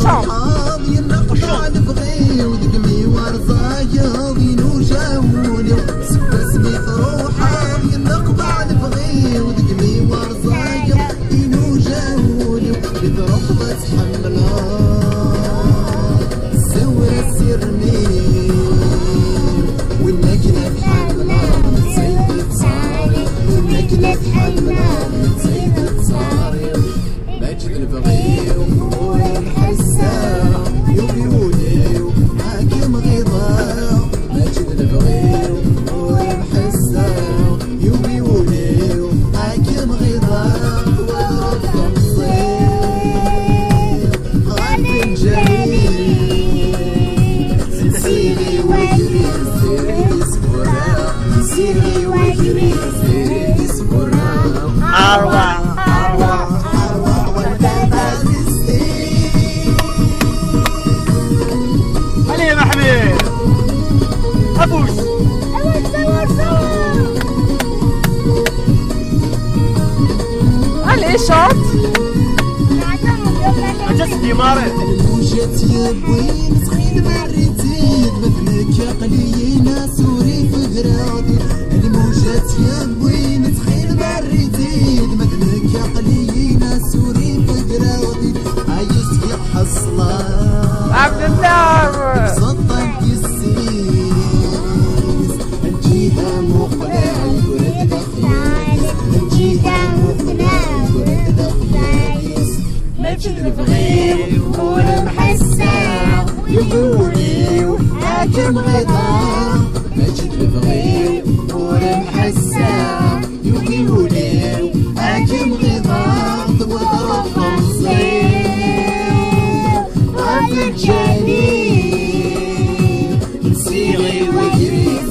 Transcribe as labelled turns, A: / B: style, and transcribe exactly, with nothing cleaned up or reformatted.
A: chante. Allez, chante.
B: الموجات يا بوين تخيل مريتين مثلك قلينا سوري في غراضي. الموجات يا بوين تخيل مريتين مثلك قلينا سوري في غراضي. عايز يا حصلة
A: عبد الله
B: سلطان السيس الجيدة مقلع ورد الخياليس. الجيدة مقلع ورد الخياليس. ماشي الفغير والمحسة يقوليو حاكم غضا. ماشي الفغير والمحسة يقوليو حاكم غضا. وضرب خمسين غاف الجليل نسيغي وجري